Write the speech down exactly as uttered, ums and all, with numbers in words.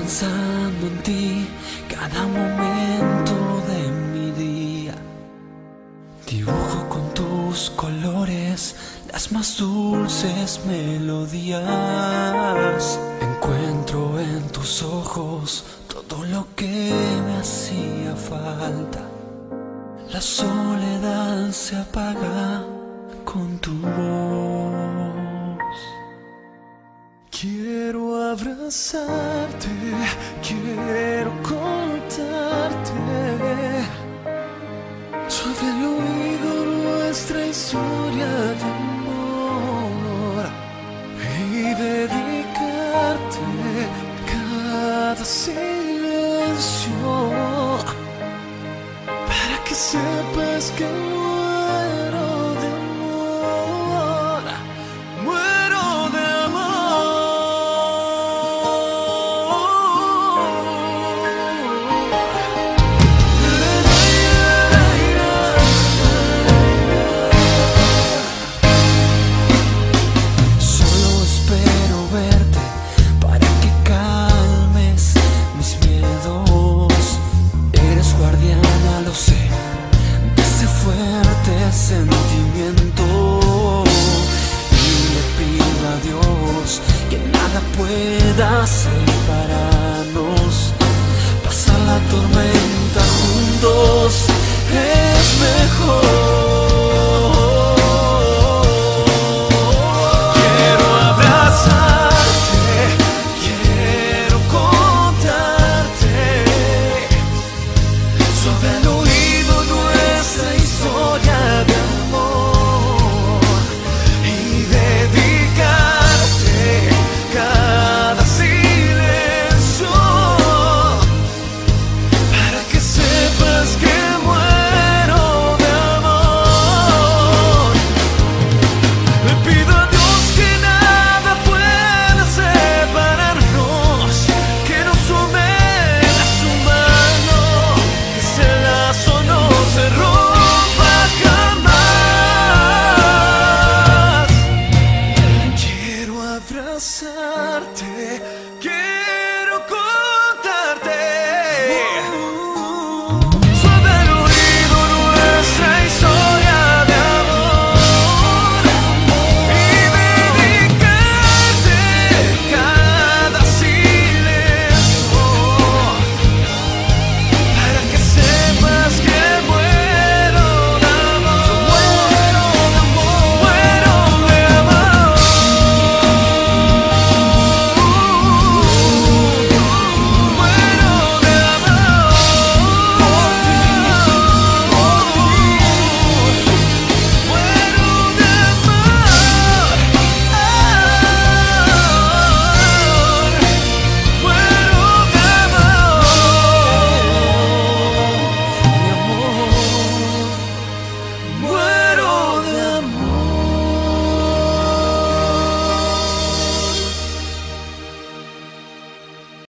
pensando en ti cada momento de mi día. Dibujo con tus colores las más dulces melodías. Encuentro en tus ojos todo lo que me hacía falta. La soledad se apaga con tu voz. Quiero abrazarte, quiero contarte suave al oído nuestra historia de amor y dedicarte cada silencio para que sepas que muero de amor, muero de Solo espero verte para que calmes mis miedos. Eres guardiana, lo sé, de ese fuerte sentimiento. Y le pido a Dios que nada pueda separar